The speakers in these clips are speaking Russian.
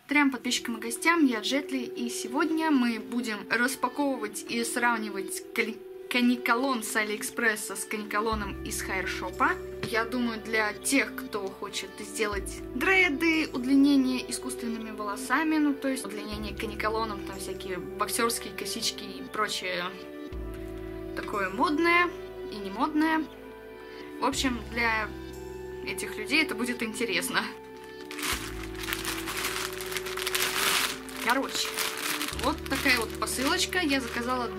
Трем подписчикам и гостям, я Джетли, и сегодня мы будем распаковывать и сравнивать каниколон с Алиэкспресса с каниколоном из хайршопа. Я думаю, для тех, кто хочет сделать дреды, удлинение искусственными волосами, ну то есть удлинение каниколоном, там всякие боксерские косички и прочее такое модное и не модное. В общем, для этих людей это будет интересно. Короче, вот такая вот посылочка. Я заказала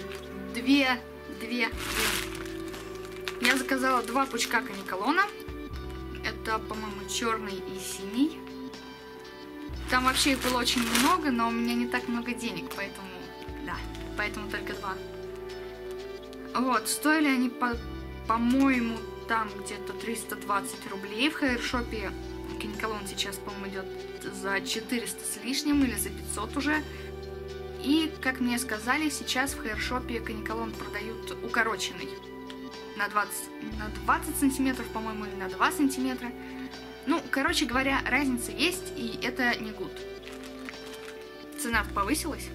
Я заказала два пучка каниколона. Это, по-моему, черный и синий. Там вообще их было очень много, но у меня не так много денег, поэтому только два. Вот, стоили они, по-моему, там где-то 320 рублей. В хайршопе каниколон сейчас, по-моему, идет за 400 с лишним или за 500 уже. И, как мне сказали, сейчас в хайршопе каниколон продают укороченный. На 20 сантиметров, по-моему, или на 2 сантиметра. Ну, короче говоря, разница есть, и это не гуд. Цена повысилась.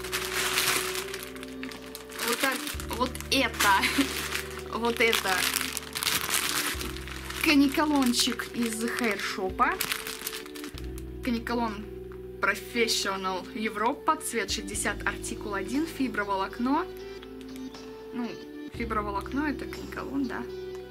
Вот это каниколончик из хайршопа. Каниколон Professional Европа, цвет 60, артикул 1, фиброволокно. Ну, фиброволокно это каниколон, да.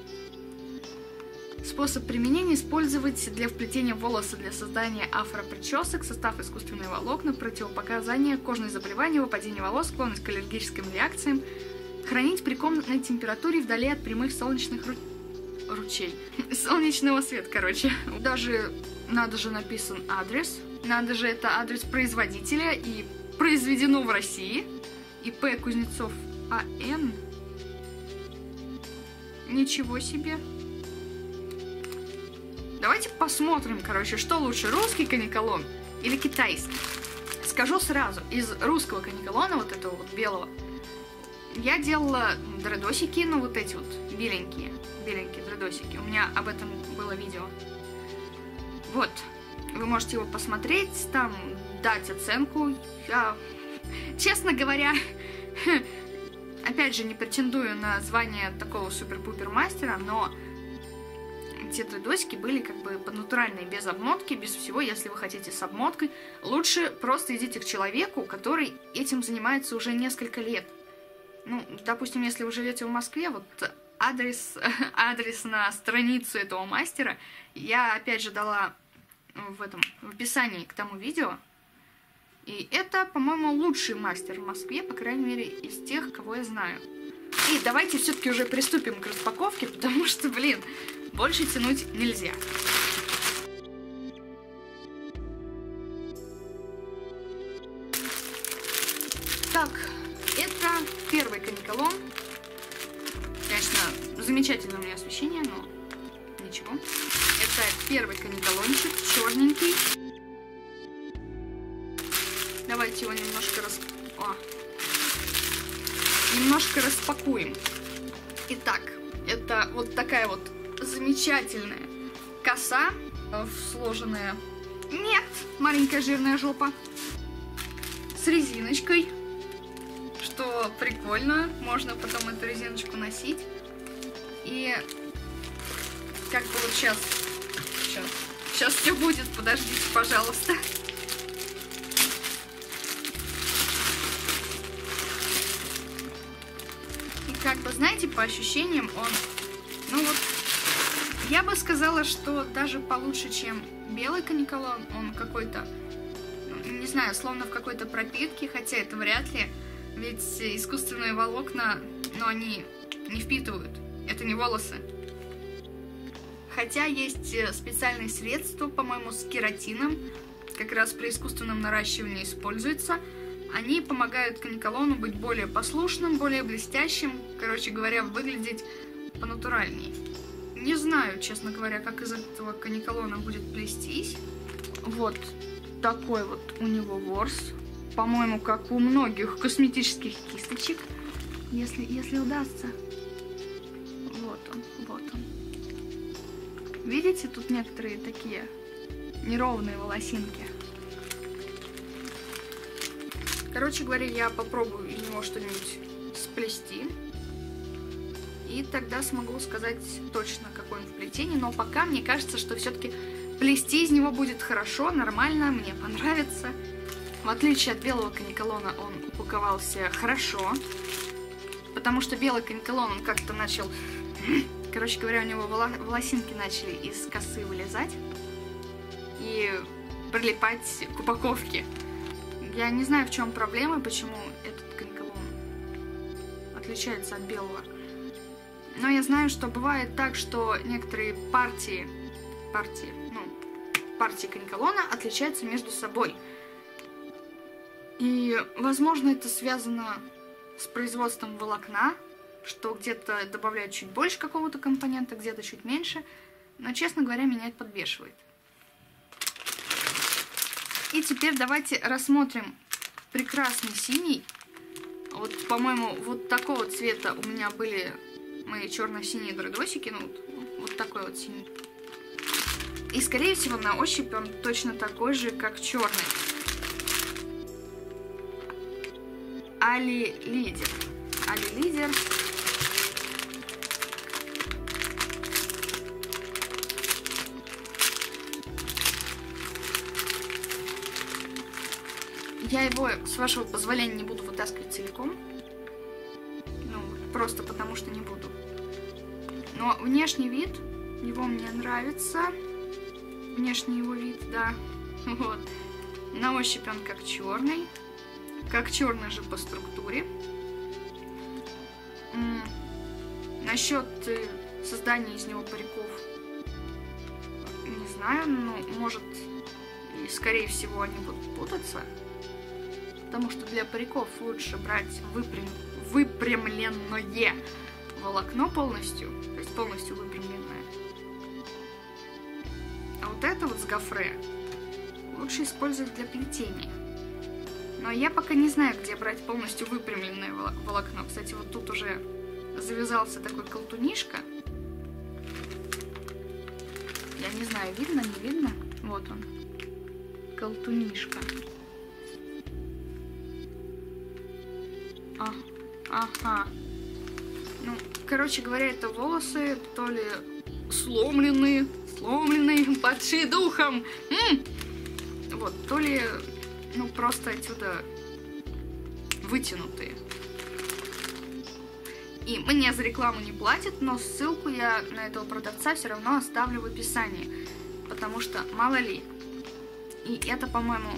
Способ применения: использовать для вплетения волоса для создания афропричесок, состав искусственные волокна, противопоказания, кожные заболевания, выпадение волос, склонность к аллергическим реакциям, хранить при комнатной температуре вдали от прямых солнечных лучей. Солнечного света, короче. Даже, надо же, написан адрес. Надо же, это адрес производителя и произведено в России. ИП Кузнецов А.Н. Ничего себе. Давайте посмотрим, короче, что лучше, русский каниколон или китайский. Скажу сразу, из русского каниколона, вот этого вот белого, я делала дредосики, ну вот эти вот беленькие дредосики. У меня об этом было видео. Вот, вы можете его посмотреть, там дать оценку. Я, честно говоря, опять же, не претендую на звание такого супер-пупер мастера, но те дредосики были как бы натуральные, без обмотки, без всего. Если вы хотите с обмоткой, лучше просто идите к человеку, который этим занимается уже несколько лет. Ну, допустим, если вы живете в Москве, вот адрес на страницу этого мастера я опять же дала в описании к тому видео. И это, по-моему, лучший мастер в Москве, по крайней мере, из тех, кого я знаю. И давайте все-таки уже приступим к распаковке, потому что, блин, больше тянуть нельзя. Так, это первый каниколон. Конечно, замечательное у меня освещение, но ничего. Это первый каниколончик, черненький. Давайте его немножко распакуем. Итак, это вот такая вот замечательная коса, сложенная. Нет, маленькая жирная жопа. С резиночкой, что прикольно. Можно потом эту резиночку носить. И как бы вот сейчас все будет, подождите, пожалуйста. И как бы, знаете, по ощущениям он, ну вот, я бы сказала, что даже получше, чем белый каниколон. Он какой-то, не знаю, словно в какой-то пропитке, хотя это вряд ли, ведь искусственные волокна, но они не впитывают, это не волосы. Хотя есть специальные средства, по-моему, с кератином, как раз при искусственном наращивании используется. Они помогают каниколону быть более послушным, более блестящим, короче говоря, выглядеть понатуральнее. Не знаю, честно говоря, как из этого каниколона будет плестись. Вот такой вот у него ворс. По-моему, как у многих косметических кисточек. Если удастся. Вот он. Видите, тут некоторые такие неровные волосинки. Короче говоря, я попробую из него что-нибудь сплести. И тогда смогу сказать точно, какое он в плетении. Но пока мне кажется, что все-таки плести из него будет хорошо, нормально, мне понравится. В отличие от белого каниколона, он упаковался хорошо. Потому что белый каниколон, он как-то начал... Короче говоря, у него волосинки начали из косы вылезать и прилипать к упаковке. Я не знаю, в чем проблема, почему этот каниколон отличается от белого. Но я знаю, что бывает так, что некоторые партии каниколона отличаются между собой. И, возможно, это связано с производством волокна, что где-то добавляют чуть больше какого-то компонента, где-то чуть меньше. Но, честно говоря, меня это подбешивает. И теперь давайте рассмотрим прекрасный синий. Вот, по-моему, вот такого цвета у меня были мои черно-синие дредосики. Ну, вот такой вот синий. И, скорее всего, на ощупь он точно такой же, как черный. Али Лидер. Али Лидер. Я его, с вашего позволения, не буду вытаскивать целиком. Ну, просто потому что не буду. Но внешний вид его мне нравится. Внешний его вид, да. Вот. На ощупь он как черный. Как черный же по структуре. Насчет создания из него париков не знаю, но может и скорее всего они будут путаться. Потому что для париков лучше брать выпрямленное волокно полностью, то есть полностью выпрямленное. А вот это вот с гофре лучше использовать для плетения. Но я пока не знаю, где брать полностью выпрямленное волокно. Кстати, вот тут уже завязался такой колтунишка. Я не знаю, видно, не видно? Вот он. Колтунишка. Ага. Ну, короче говоря, это волосы то ли сломленные, падшие духом. Вот, то ли, ну, просто отсюда вытянутые. И мне за рекламу не платят, но ссылку я на этого продавца все равно оставлю в описании. Потому что, мало ли. И это, по-моему,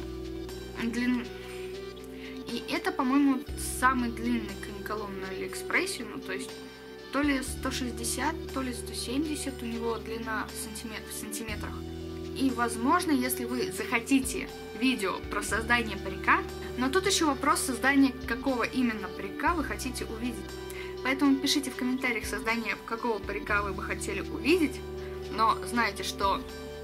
самый длинный каниколон на Алиэкспрессе. Ну, то есть, то ли 160, то ли 170 у него длина в сантиметрах. И, возможно, если вы захотите видео про создание парика, но тут еще вопрос создания, какого именно парика вы хотите увидеть. Поэтому пишите в комментариях создание, какого парика вы бы хотели увидеть. Но знайте, что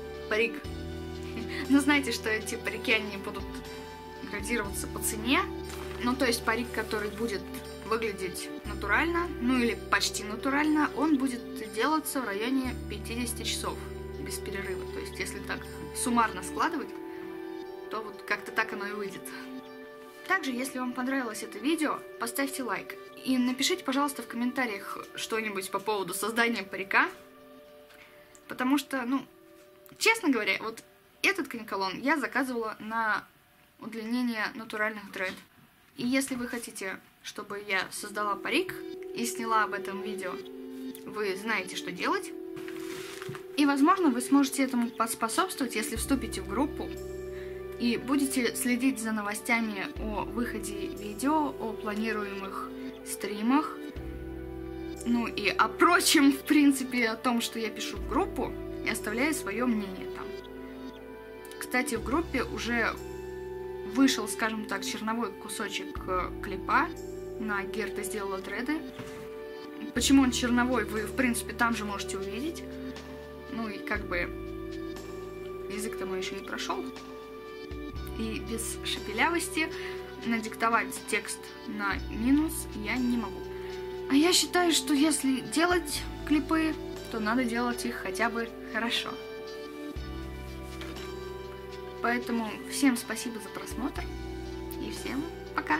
знаете, что эти парики, они будут градироваться по цене. Ну, то есть парик, который будет выглядеть натурально, ну или почти натурально, он будет делаться в районе 50 часов без перерыва. То есть, если так суммарно складывать, то вот как-то так оно и выйдет. Также, если вам понравилось это видео, поставьте лайк. И напишите, пожалуйста, в комментариях что-нибудь по поводу создания парика. Потому что, ну, честно говоря, вот этот каниколон я заказывала на удлинение натуральных дред. И если вы хотите, чтобы я создала парик и сняла об этом видео, вы знаете, что делать. И, возможно, вы сможете этому поспособствовать, если вступите в группу и будете следить за новостями о выходе видео, о планируемых стримах, ну и о прочем, в принципе, о том, что я пишу в группу и оставляю свое мнение там. Кстати, в группе уже вышел, скажем так, черновой кусочек клипа на Герта сделала дреды. Почему он черновой, вы, в принципе, там же можете увидеть. Ну и как бы язык-то мой еще не прошел. И без шепелявости надиктовать текст на минус я не могу. А я считаю, что если делать клипы, то надо делать их хотя бы хорошо. Поэтому всем спасибо за просмотр. И всем пока!